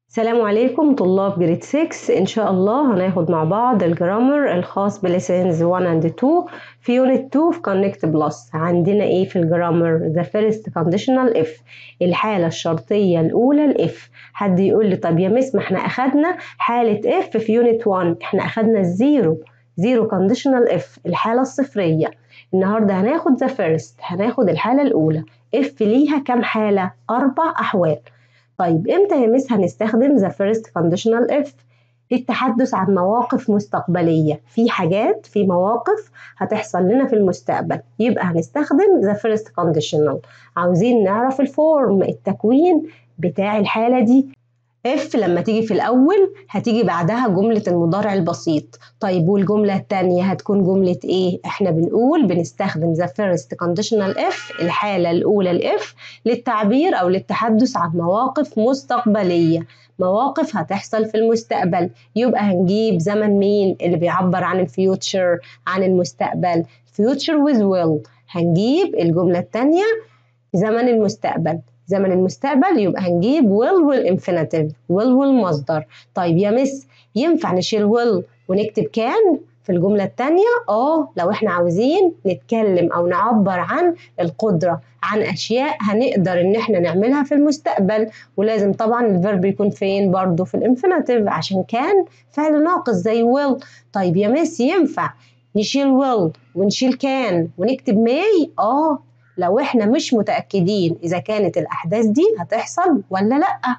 السلام عليكم طلاب جريد 6. إن شاء الله هناخد مع بعض الجرامر الخاص بليسنز 1 and 2 في يونت 2 في كونكت بلس. عندنا ايه في الجرامر؟ the first conditional if، الحالة الشرطية الأولى الإف. حد يقول لي طب يا مس ما احنا أخدنا حالة إف في يونت 1، احنا أخدنا زيرو conditional if، الحالة الصفرية. النهاردة هناخد the first، هناخد الحالة الأولى. إف ليها كم حالة؟ 4 أحوال. طيب امتى يا مس هنستخدم the first conditional if؟ للتحدث عن مواقف مستقبلية، في مواقف هتحصل لنا في المستقبل، يبقى هنستخدم the first conditional. عاوزين نعرف الفورم، التكوين بتاع الحالة دي. if لما تيجي في الأول هتيجي بعدها جملة المضارع البسيط. طيب والجملة التانية هتكون جملة إيه؟ إحنا بنستخدم the first conditional if، الحالة الأولى الإف، للتعبير أو للتحدث عن مواقف مستقبلية، مواقف هتحصل في المستقبل. يبقى هنجيب زمن مين اللي بيعبر عن الفيوتشر، عن المستقبل؟ future with will. هنجيب الجملة التانية زمن المستقبل. زمن المستقبل يبقى هنجيب will والinfinitive، will والمصدر. طيب يا مس ينفع نشيل will ونكتب كان في الجملة التانية؟ لو احنا عاوزين نتكلم او نعبر عن القدرة، عن اشياء هنقدر ان احنا نعملها في المستقبل، ولازم طبعا الفيرب يكون فين؟ برضو في الانفينيتيف، عشان كان فعل ناقص زي will. طيب يا مس ينفع نشيل will ونشيل كان ونكتب may؟ لو احنا مش متأكدين إذا كانت الأحداث دي هتحصل ولا لأ.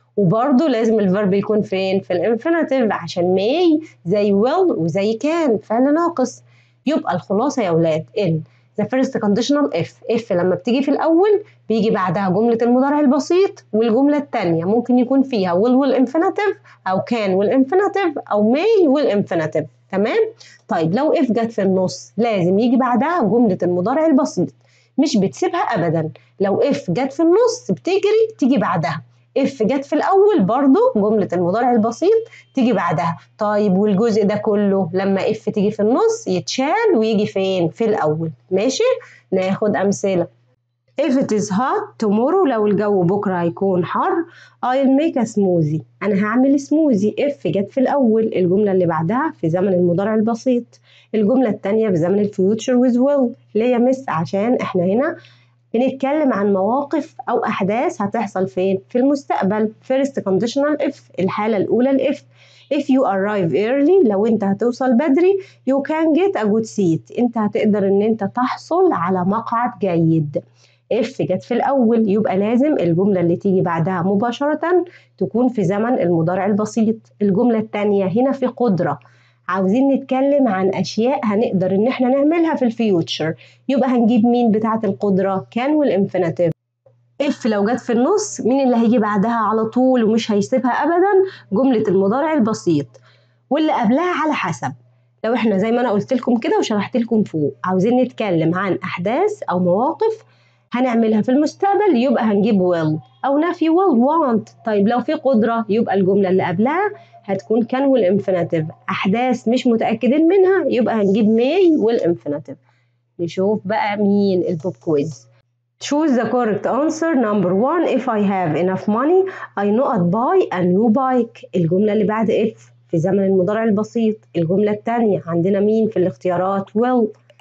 وبرضه لازم الفيرب يكون فين؟ في الانفينيتيف، عشان may زي will وزي كان فعل ناقص. يبقى الخلاصة يا ولاد إن the first conditional if لما بتيجي في الأول بيجي بعدها جملة المضارع البسيط، والجملة التانية ممكن يكون فيها will والانفينيتيف، أو كان والانفينيتيف، أو may والانفينيتيف. تمام؟ طيب لو if جت في النص لازم يجي بعدها جملة المضارع البسيط، مش بتسيبها أبدا. لو if جت في النص تيجي بعدها. if جت في الأول برضو جملة المضارع البسيط تيجي بعدها. طيب والجزء ده كله لما if تيجي في النص يتشال ويجي فين؟ في الأول. ماشي؟ ناخد أمثلة. If it is hot tomorrow، لو الجو بكرة هيكون حر، I'll make a smoothie، أنا هعمل سموزي. if جت في الأول، الجملة اللي بعدها في زمن المضارع البسيط، الجملة التانية في زمن الفيوتشر with will. ليه يا مس؟ عشان احنا هنا بنتكلم عن مواقف أو أحداث هتحصل فين؟ في المستقبل. first conditional if، الحالة الأولى الإف. if you arrive early، لو أنت هتوصل بدري، you can get a good seat، أنت هتقدر أن أنت تحصل على مقعد جيد. if جت في الأول يبقى لازم الجملة اللي تيجي بعدها مباشرة تكون في زمن المضارع البسيط. الجملة التانية هنا في قدرة، عاوزين نتكلم عن أشياء هنقدر إن احنا نعملها في الفيوتشر، يبقى هنجيب مين بتاعة القدرة؟ كان والإنفينيتيف. if لو جت في النص مين اللي هيجي بعدها على طول ومش هيسيبها أبدا؟ جملة المضارع البسيط، واللي قبلها على حسب. لو احنا زي ما أنا قلت لكم كده وشرحت لكم فوق، عاوزين نتكلم عن أحداث أو مواقف هنعملها في المستقبل، يبقى هنجيب will، أو نفي will want. طيب لو في قدرة يبقى الجملة اللي قبلها هتكون كان والإنفينيتيف. أحداث مش متأكدين منها يبقى هنجيب may والإنفينيتيف. نشوف بقى مين البوب كويز. Choose the correct answer. Number 1. If I have enough money I not buy a new bike. الجملة اللي بعد if في زمن المضارع البسيط. الجملة الثانية عندنا مين في الاختيارات؟ will.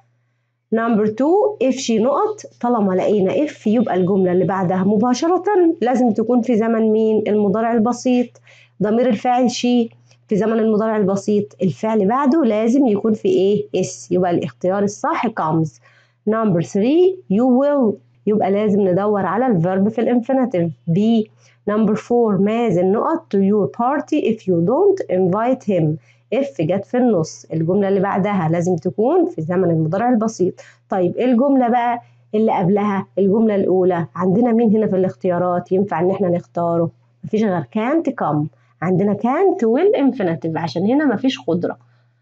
Number 2. if she not، طالما لقينا if يبقى الجملة اللي بعدها مباشرة لازم تكون في زمن مين؟ المضارع البسيط. ضمير الفاعل she في زمن المضارع البسيط، الفعل بعده لازم يكون في ايه؟ اس، يبقى الاختيار الصح comes. Number 3. you will، يبقى لازم ندور على الفيرب في الانفينيتيف be. Number 4. مازن نقط to your party if you don't invite him. if جت في النص، الجملة اللي بعدها لازم تكون في زمن المضارع البسيط. طيب الجملة بقى اللي قبلها، الجملة الأولى عندنا مين هنا في الاختيارات ينفع إن احنا نختاره؟ مفيش غير can't come، عندنا can't والinfinitive عشان هنا مفيش قدرة.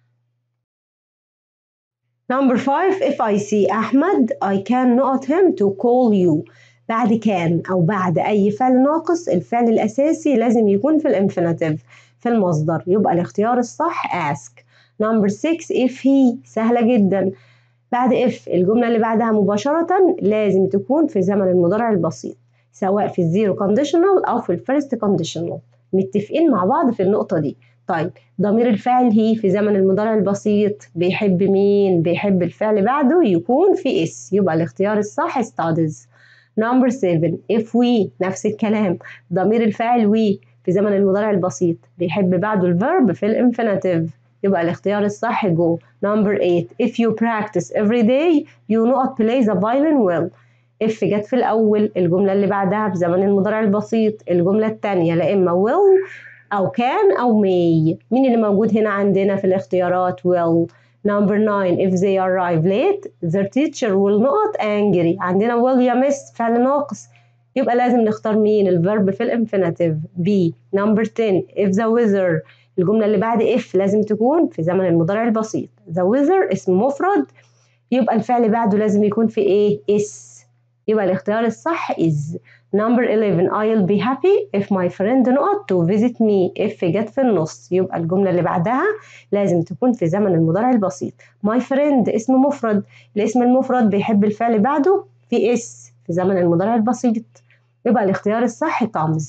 Number 5. if I see أحمد I can not him to call you. بعد كان أو بعد أي فعل ناقص الفعل الأساسي لازم يكون في الانفينيتيف في المصدر، يبقى الاختيار الصح ask. Number 6. if he، سهلة جدا، بعد if الجملة اللي بعدها مباشرة لازم تكون في زمن المضارع البسيط، سواء في الزيرو conditional أو في الفيرست conditional. متفقين مع بعض في النقطة دي. طيب ضمير الفاعل هي في زمن المضارع البسيط بيحب مين؟ بيحب الفعل بعده يكون في اس، يبقى الاختيار الصح studies. Number 7 if we نفس الكلام، ضمير الفاعل we في زمن المضارع البسيط بيحب بعده الفيرب في الانفينيتيف، يبقى الاختيار الصح go. Number 8 if you practice every day you not play the violin well. if جت في الأول، الجملة اللي بعدها في زمن المضارع البسيط، الجملة التانية لا إما will أو can أو may. مين اللي موجود هنا عندنا في الاختيارات؟ will. Number 9 if they arrive late their teacher will not angry. عندنا will يا مس فعل ناقص، يبقى لازم نختار مين؟ الفيرب في الانفينيتيف B. Number 10 if the weather، الجملة اللي بعد if لازم تكون في زمن المضارع البسيط. the weather اسم مفرد، يبقى الفعل بعده لازم يكون في ايه؟ is، يبقى الاختيار الصح is. Number 11 I'll be happy if my friend not to visit me. if جت في النص، يبقى الجملة اللي بعدها لازم تكون في زمن المضارع البسيط. my friend اسم مفرد، الاسم المفرد بيحب الفعل بعده في is في زمن المضارع البسيط، يبقى الاختيار الصح comes.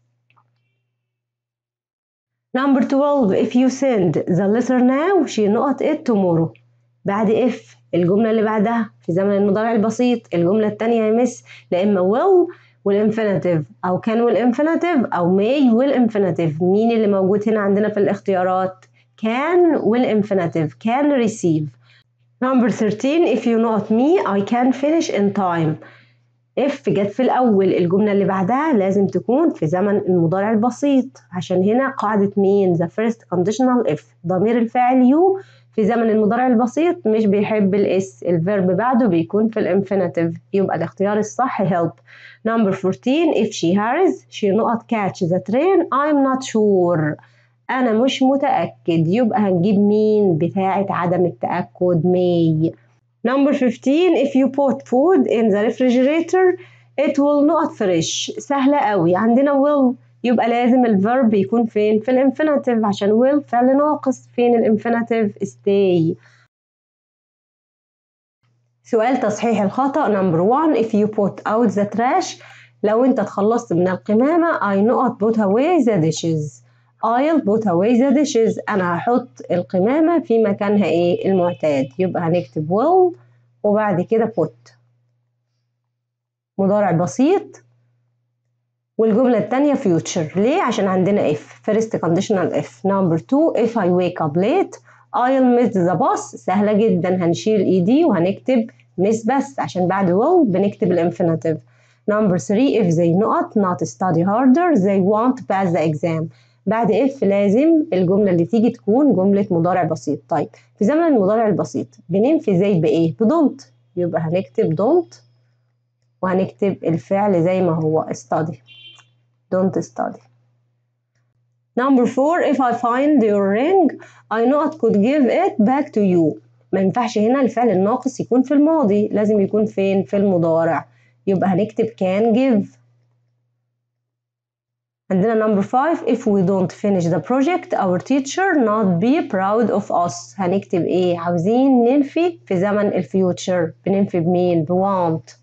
Number 12 if you send the letter now she not it tomorrow. بعد if الجملة اللي بعدها في زمن المضارع البسيط، الجملة التانية يا مس لا إما will والانفينيتيف أو كان والانفينيتيف أو may والانفينيتيف. مين اللي موجود هنا عندنا في الاختيارات؟ كان والانفينيتيف، can receive. Number 13 if you not me I can finish in time. if جت في الأول، الجملة اللي بعدها لازم تكون في زمن المضارع البسيط، عشان هنا قاعدة مين؟ the first conditional if. ضمير الفاعل you في زمن المضارع البسيط مش بيحب الاس، الفيرب بعده بيكون في الانفينيتيف، يبقى الاختيار الصح help. Number 14 if she hurries she not catch the train I'm not sure. أنا مش متأكد، يبقى هنجيب مين بتاعة عدم التأكد may. Number 15 if you put food in the refrigerator it will not fresh. سهلة قوي، عندنا will يبقى لازم الفيرب يكون فين؟ في الانفينيتيف، عشان will فعل ناقص، فين الانفينيتيف؟ stay. سؤال تصحيح الخطأ. Number 1 if you put out the trash، لو انت تخلصت من القمامة I not put away the dishes. I'll put away the dishes، أنا هحط القمامة في مكانها إيه؟ المعتاد، يبقى هنكتب will وبعد كده put مضارع بسيط، والجملة التانية future. ليه؟ عشان عندنا if first conditional if. Number 2 if I wake up late I'll miss the bus. سهلة جدا، هنشيل ed وهنكتب miss بس، عشان بعد will بنكتب الانفينيتيف. Number 3 if they not study harder they won't pass the exam. بعد if لازم الجملة اللي تيجي تكون جملة مضارع بسيط. طيب في زمن المضارع البسيط بننفي زي بإيه؟ بدونت، يبقى هنكتب don't وهنكتب الفعل زي ما هو study don't study. Number 4 if I find your ring I not could give it back to you. ما ينفعش هنا الفعل الناقص يكون في الماضي، لازم يكون فين؟ في المضارع، يبقى هنكتب can give. عندنا number 5 if we don't finish the project our teacher not be proud of us. هنكتب ايه؟ عاوزين ننفي في زمن الفيوتشر، بننفي بمين؟ want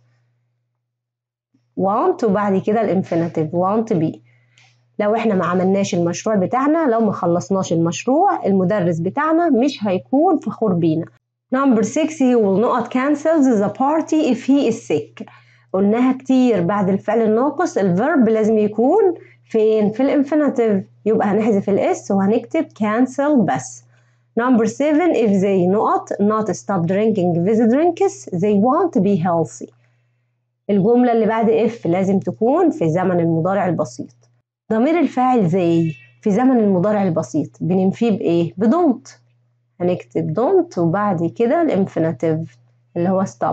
وبعد كده الانفينيتيف want be. لو احنا ما عملناش المشروع بتاعنا، لو ما خلصناش المشروع، المدرس بتاعنا مش هيكون فخور بينا. Number 6 he will not cancel the party if he is sick. قلناها كتير، بعد الفعل الناقص الفيرب لازم يكون فين؟ في الانفينيتيف، يبقى هنحذف الاس وهنكتب cancel بس. Number 7 if they not stop drinking these drinks they won't be healthy. الجملة اللي بعد if لازم تكون في زمن المضارع البسيط. ضمير الفاعل زي في زمن المضارع البسيط بننفيه بإيه؟ بدونت، هنكتب don't وبعد كده الانفينيتيف اللي هو stop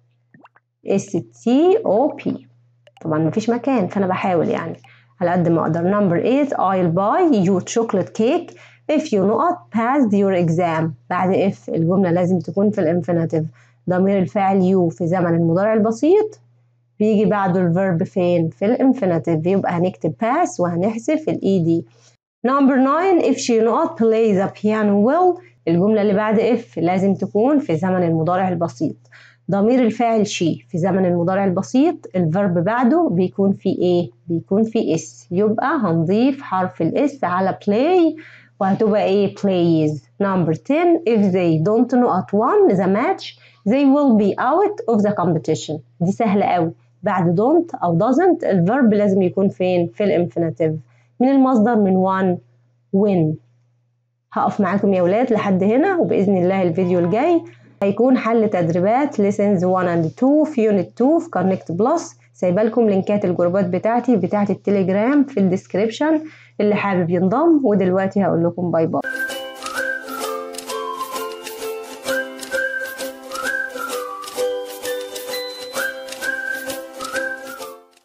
stop. طبعا مفيش مكان فأنا بحاول يعني على قد ما أقدر. Number 8 I'll buy you chocolate cake if you not passed your exam. بعد if الجملة لازم تكون في الانفينيتيف، ضمير الفاعل you في زمن المضارع البسيط بيجي بعده الفيرب فين؟ في الانفينيتيف، يبقى هنكتب pass وهنحذف ed. Number 9 if she not play the piano well الجملة اللي بعد if لازم تكون في زمن المضارع البسيط. ضمير الفاعل she في زمن المضارع البسيط الفيرب بعده بيكون في ايه؟ بيكون في اس، يبقى هنضيف حرف الاس على play وهتبقى ايه؟ plays. Number 10 if they don't not won the match they will be out of the competition. دي سهلة قوي. بعد don't أو doesn't الفيرب لازم يكون فين؟ في الانفينيتيف. من المصدر من one win. هقف معاكم يا ولاد لحد هنا، وبإذن الله الفيديو الجاي هيكون حل تدريبات lessons 1 and 2 في unit 2 في connect plus. سايبه لكم لينكات الجروبات بتاعت التليجرام في الديسكريبشن اللي حابب ينضم. ودلوقتي هقول لكم باي باي.